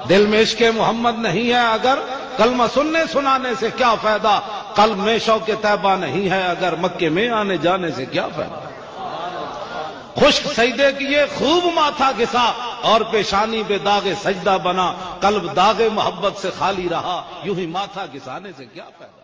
दिल में इश्क़ मोहम्मद नहीं है अगर कलमा सुनने सुनाने से क्या फायदा, कल्ब में शौक़ तैबा नहीं है अगर मक्के में आने जाने से क्या फायदा। खुश्क सजदे किए खूब माथा घिसा और पेशानी पे दागे सजदा बना, कल्ब दागे मोहब्बत से खाली रहा, यूं ही माथा घिसाने से क्या फायदा।